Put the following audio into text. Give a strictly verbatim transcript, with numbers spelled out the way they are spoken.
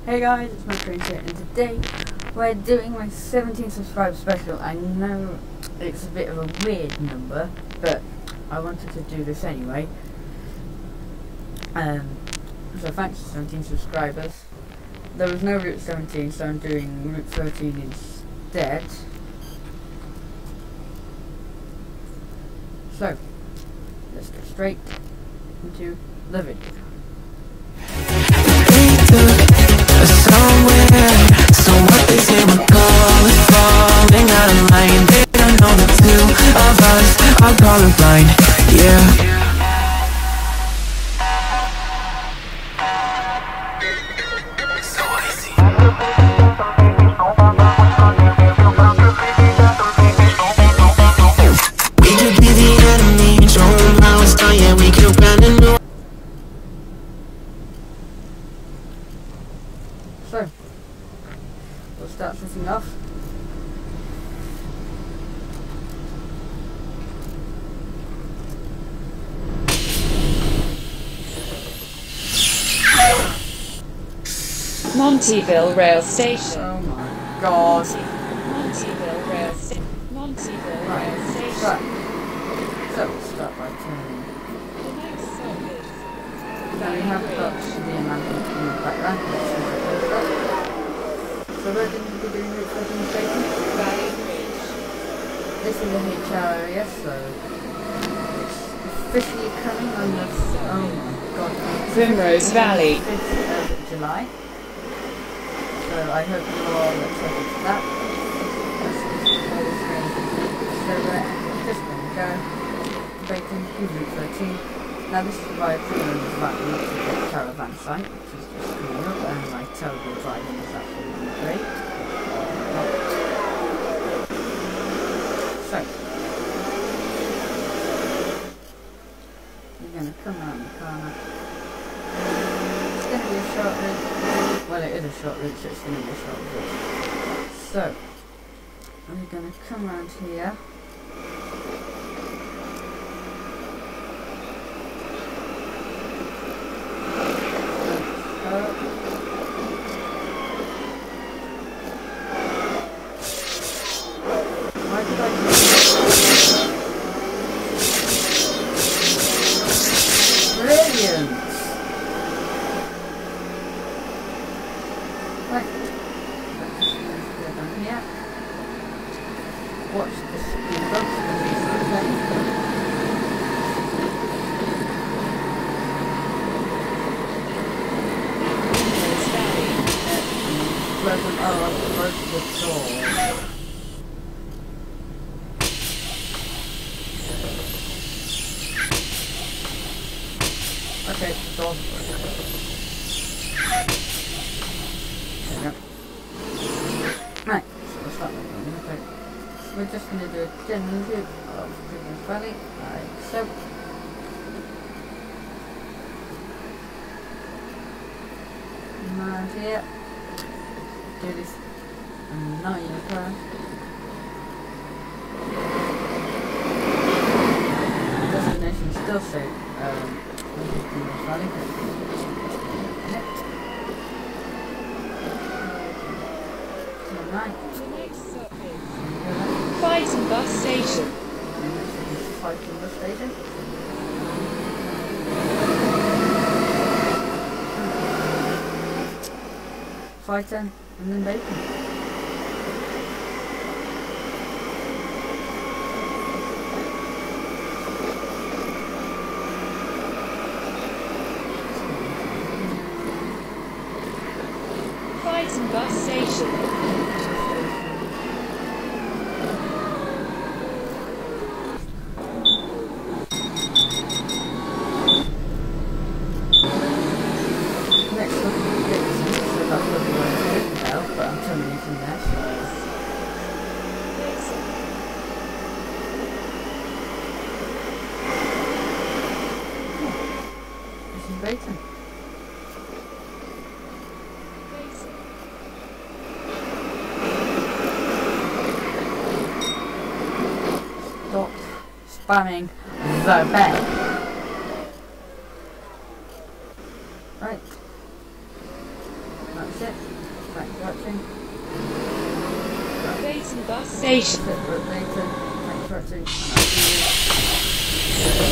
Hey guys, it's my friend here, and today we're doing my seventeen subscribe special. I know it's a bit of a weird number, but I wanted to do this anyway. Um, so thanks to seventeen subscribers. There was no Route seventeen, so I'm doing Route thirteen instead. So, let's get straight into the video. So what they say we're calling, falling out of line. They don't know the two of us are colorblind, yeah. So easy. We could be the enemy, show them how it's done, yeah, we could brand a new. So, we'll start setting off. Montyville Rail Station. Oh my god. Montyville Rail Station. Montyville Right. Rail Station. Right. So we'll start by turning. The next stop is Now we have got the amount in the background. Let's see what goes up. So we're going to be doing Route thirteen station. Valley Bridge. This is the H R area, so it's officially coming on the oh my god. Primrose Valley. fifth of July. So I hope you all excited for that. So we're just going to go Bacon to Route thirteen. Now this is why I put on the back not to get caravan site, which is just cool, and my terrible driving is absolutely great. So we're going to come around the corner. It's going to be a short route. Well, it is a short route, so it's going to be a short route. So we're going to come around here. Why did I do Brilliant! Right. Let's go down here. Watch the speed bumps because it's okay. Pleasant, oh, I've broken the door. Okay, the door's broken. There we go. Right, so we'll start with one. Okay. We're just going to do a general view of Primrose Valley, like so. Around here. Do this nine car. Destination still say um Primrose Valley. Right. The next stop is Fighton Bus Station. Fighton Bus Station. Fighton and then Bacon. Fighton Bus Station. Next up is Dixon, so that's what we're going to do now, but I'm terminating there, so this is Bacon. Stop spamming the bell. Right. that's it. Thanks for watching. Bait and bus station. That's it for later. Thanks for watching, and I'll see you.